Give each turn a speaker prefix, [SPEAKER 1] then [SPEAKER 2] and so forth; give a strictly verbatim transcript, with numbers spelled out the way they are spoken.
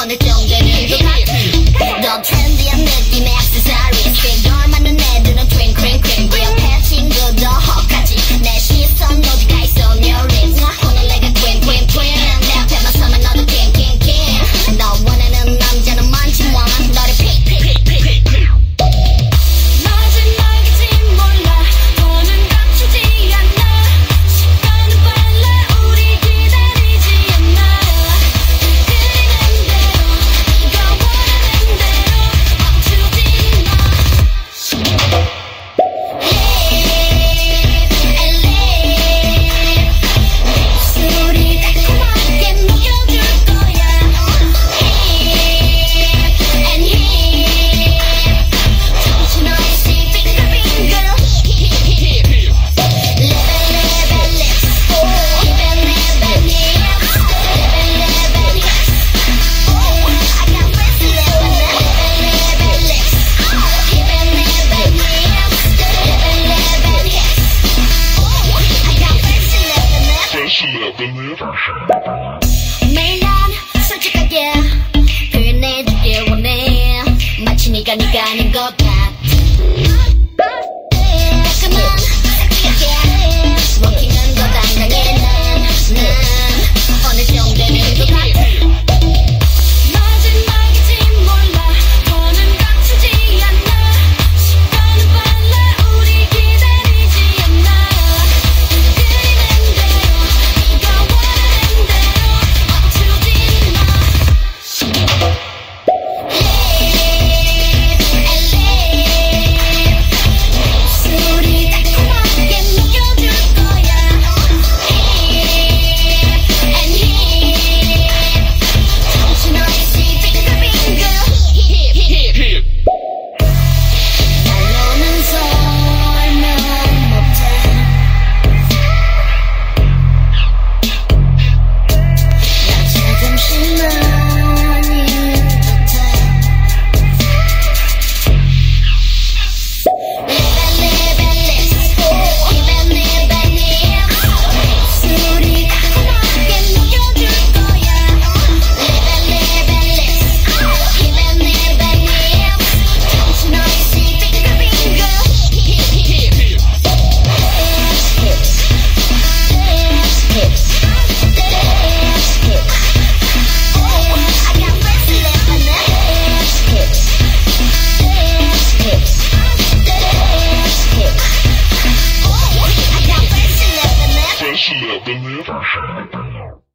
[SPEAKER 1] 어느 정도는 것 같아. 더 트렌디한 느낌의 액세서리스 널 맞는 애들은 트윙크링 퀸 그 옆에 친구도 헉하지 내 시선 어디가 있어 your lips 오늘 내가 퀸 퀸 퀸 내 앞에만 서면 너도 킹킹킹 너 원하는 남자는 많지만 너를 픽픽픽픽
[SPEAKER 2] 마지막인지 몰라 더는 감추지 않아 시간은 빨라 우리 기다리지 않아 그리는 대로 네가 원하는 대로 멈추지 마 소리 달콤하게 녹여줄 거야 Hip and hip 정신없이 빙글빙글 Live and live and lips Hip and live and hips Live and live and hips I got friends who live and live and lips Hip and live and hips Live and live and hips I got friends who live and live 매일 난 솔직하게 표현해주길 원해 마치 네가 네가 아닌 것 같아 깔끔한 섹시하게 워킹은 더 당당해 난, 난 어느 정도는 것 같아 마지막인지 몰라 더는 감추지 않아 시간은 빨라 우리 기다리지 않아 그리는 대로 네가 원하는 대로 멈추지 마 소리 달콤하게 녹여줄 거야 Hip and hip 정신없이 빙글빙글 말로는 설명 못해 나 조금씩 많이 듯해 Live and live and lips Hip and live and hips 소리 달콤하게 녹여줄 거야 Live and live and lips Hip and live and hips 정신없이 빙글빙글 Hips Hips Hips I got friends who live and live Hips Hips Hips I got friends who live and live
[SPEAKER 3] Fresh eleven, yeah.